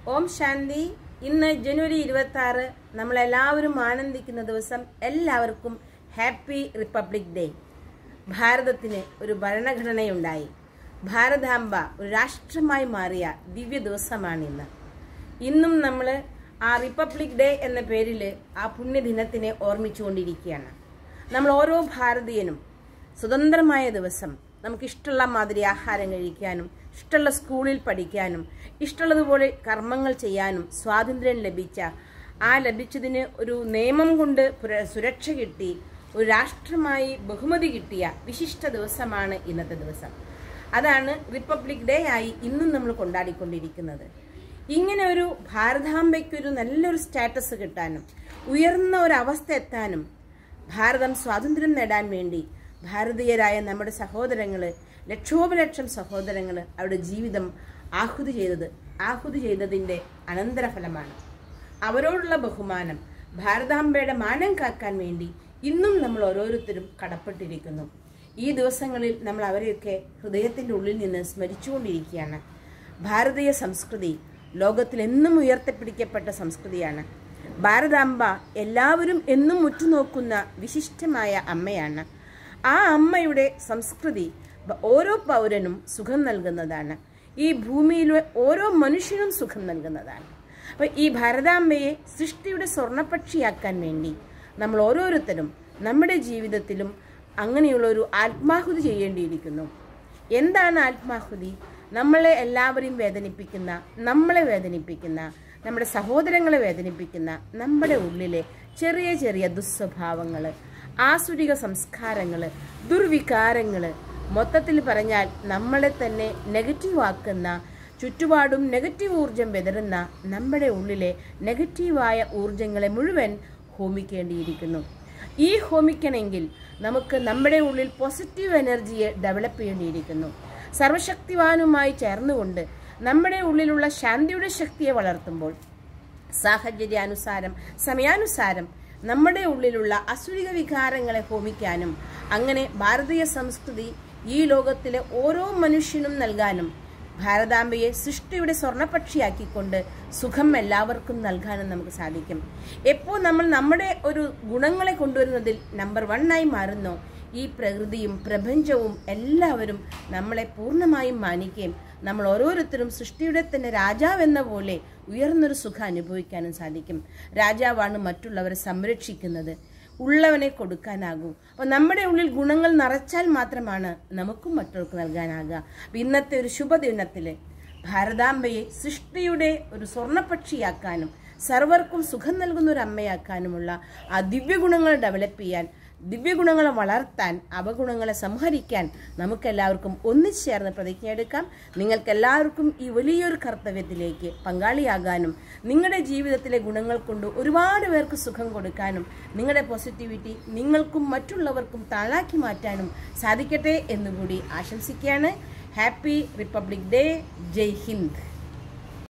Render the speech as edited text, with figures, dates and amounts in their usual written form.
ഓം ശാന്തി. ഇന്ന് ജനുവരി 26 നമ്മളെല്ലാവരും ആനന്ദിക്കുന്ന ദിവസം. എല്ലാവർക്കും ഹാപ്പി റിപ്പബ്ലിക് ഡേ. ഭാരതത്തിന് ഒരു ഭരണഘടനയുണ്ടായി. ഭാരതാംബ ഒരു രാഷ്ട്രമായി മാറിയ ദിവ്യ ദിവസമാണിന്ന്. ഇന്നും നമ്മൾ ആ റിപ്പബ്ലിക് ഡേ എന്ന പേരിൽ ആ പുണ്യദിനത്തിനെ ഓർമ്മിച്ചുകൊണ്ടിരിക്കുകയാണ്. നമ്മൾ ഓരോ ഭാരതീയനും സ്വതന്ത്രമായ ദിവസം നമുക്കിഷ്ടമുള്ള മാതിരി ആഹാരം കഴിക്കാനും ഇഷ്ടമുള്ള സ്കൂളിൽ പഠിക്കാനും ഇഷ്ടമുള്ളതുപോലെ കർമ്മങ്ങൾ ചെയ്യാനും സ്വാതന്ത്ര്യം ലഭിച്ചതിന് ഒരു നിയമം കൊണ്ട് സുരക്ഷ കിട്ടി, ഒരു രാഷ്ട്രമായി ബഹുമതി കിട്ടിയ വിശിഷ്ട ദിവസമാണ് ഇന്നത്തെ ദിവസം. അതാണ് റിപ്പബ്ലിക് ഡേ ആയി ഇന്നും നമ്മൾ കൊണ്ടാടിക്കൊണ്ടിരിക്കുന്നത്. ഇങ്ങനെ ഒരു ഭാരതാംബയ്ക്കൊരു നല്ലൊരു സ്റ്റാറ്റസ് കിട്ടാനും ഉയർന്ന ഒരു അവസ്ഥ എത്താനും ഭാരതം സ്വാതന്ത്ര്യം നേടാൻ വേണ്ടി ഭാരതീയരായ നമ്മുടെ സഹോദരങ്ങൾ, ലക്ഷോപലക്ഷം സഹോദരങ്ങൾ അവരുടെ ജീവിതം ആഹുതി ചെയ്തതിൻ്റെ അനന്തരഫലമാണ്. അവരോടുള്ള ബഹുമാനം, ഭാരതാംബയുടെ മാനം കാക്കാൻ വേണ്ടി ഇന്നും നമ്മൾ ഓരോരുത്തരും കടപ്പെട്ടിരിക്കുന്നു. ഈ ദിവസങ്ങളിൽ നമ്മൾ അവരെയൊക്കെ ഹൃദയത്തിൻ്റെ ഉള്ളിൽ നിന്ന് സ്മരിച്ചുകൊണ്ടിരിക്കുകയാണ്. ഭാരതീയ സംസ്കൃതി ലോകത്തിൽ എന്നും ഉയർത്തിപ്പിടിക്കപ്പെട്ട സംസ്കൃതിയാണ്. ഭാരതാംബ എല്ലാവരും എന്നും ഉറ്റുനോക്കുന്ന വിശിഷ്ടമായ അമ്മയാണ്. ആ അമ്മയുടെ സംസ്കൃതി ഓരോ പൗരനും സുഖം നൽകുന്നതാണ്. ഈ ഭൂമിയിലെ ഓരോ മനുഷ്യനും സുഖം നൽകുന്നതാണ്. അപ്പോൾ ഈ ഭാരതാംബയെ സൃഷ്ടിയുടെ സ്വർണ്ണപക്ഷിയാക്കാൻ വേണ്ടി നമ്മൾ ഓരോരുത്തരും നമ്മുടെ ജീവിതത്തിലും അങ്ങനെയുള്ള ഒരു ആത്മാഹുതി ചെയ്യേണ്ടിയിരിക്കുന്നു. എന്താണ് ആത്മാഹുതി? നമ്മളെ എല്ലാവരെയും വേദനിപ്പിക്കുന്ന, നമ്മുടെ സഹോദരങ്ങളെ വേദനിപ്പിക്കുന്ന നമ്മുടെ ഉള്ളിലെ ചെറിയ ചെറിയ ദുസ്വഭാവങ്ങൾ, ആസുരിക സംസ്കാരങ്ങൾ, ദുർവികാരങ്ങൾ, മൊത്തത്തിൽ പറഞ്ഞാൽ നമ്മളെ തന്നെ നെഗറ്റീവ് ആക്കുന്ന, ചുറ്റുപാടും നെഗറ്റീവ് ഊർജം വിതറുന്ന നമ്മുടെ ഉള്ളിലെ നെഗറ്റീവായ ഊർജങ്ങളെ മുഴുവൻ ഹോമിക്കേണ്ടിയിരിക്കുന്നു. ഈ ഹോമിക്കണമെങ്കിൽ നമുക്ക് നമ്മുടെ ഉള്ളിൽ പോസിറ്റീവ് എനർജിയെ ഡെവലപ്പ് ചെയ്യേണ്ടിയിരിക്കുന്നു. സർവശക്തിവാനുമായി ചേർന്നുകൊണ്ട് നമ്മുടെ ഉള്ളിലുള്ള ശാന്തിയുടെ ശക്തിയെ വളർത്തുമ്പോൾ സാഹചര്യാനുസാരം, സമയാനുസാരം നമ്മുടെ ഉള്ളിലുള്ള അസുരിക വികാരങ്ങളെ ഹോമിക്കാനും അങ്ങനെ ഭാരതീയ സംസ്കൃതി ഈ ലോകത്തിലെ ഓരോ മനുഷ്യനും നൽകാനും ഭാരതാംബയെ സൃഷ്ടിയുടെ സ്വർണ്ണപക്ഷിയാക്കിക്കൊണ്ട് സുഖം എല്ലാവർക്കും നൽകാനും നമുക്ക് സാധിക്കും. എപ്പോൾ നമ്മൾ നമ്മുടെ ഒരു ഗുണങ്ങളെ കൊണ്ടുവരുന്നതിൽ നമ്പർ 1 മാറുന്നോ, ഈ പ്രകൃതിയും പ്രപഞ്ചവും എല്ലാവരും നമ്മളെ പൂർണ്ണമായും മാനിക്കുകയും നമ്മൾ ഓരോരുത്തരും സൃഷ്ടിയുടെ തന്നെ രാജാവെന്ന പോലെ ഉയർന്നൊരു സുഖം അനുഭവിക്കാനും സാധിക്കും. രാജാവാണ് മറ്റുള്ളവരെ സംരക്ഷിക്കുന്നത്, ഉള്ളവനെ കൊടുക്കാനാകൂ. അപ്പോൾ നമ്മുടെ ഉള്ളിൽ ഗുണങ്ങൾ നിറച്ചാൽ മാത്രമാണ് നമുക്കും മറ്റുള്ളവർക്ക് നൽകാനാകുക. ഇന്നത്തെ ഒരു ശുഭദിനത്തിൽ ഭാരതാംബയെ സൃഷ്ടിയുടെ ഒരു സ്വർണ്ണപക്ഷിയാക്കാനും സർവർക്കും സുഖം നൽകുന്ന ഒരു അമ്മയാക്കാനുമുള്ള ആ ദിവ്യഗുണങ്ങൾ ഡെവലപ്പ് ചെയ്യാൻ, ദിവ്യഗുണങ്ങളെ വളർത്താൻ, അവഗുണങ്ങളെ സംഹരിക്കാൻ നമുക്കെല്ലാവർക്കും ഒന്നിച്ചു ചേർന്ന് പ്രതിജ്ഞ എടുക്കാം. നിങ്ങൾക്കെല്ലാവർക്കും ഈ വലിയൊരു കർത്തവ്യത്തിലേക്ക് പങ്കാളിയാകാനും നിങ്ങളുടെ ജീവിതത്തിലെ ഗുണങ്ങൾ കൊണ്ട് ഒരുപാട് പേർക്ക് സുഖം കൊടുക്കാനും നിങ്ങളുടെ പോസിറ്റിവിറ്റി നിങ്ങൾക്കും മറ്റുള്ളവർക്കും താഴാക്കി മാറ്റാനും സാധിക്കട്ടെ എന്നുകൂടി ആശംസിക്കുകയാണ്. Happy republic day. Jai Hind.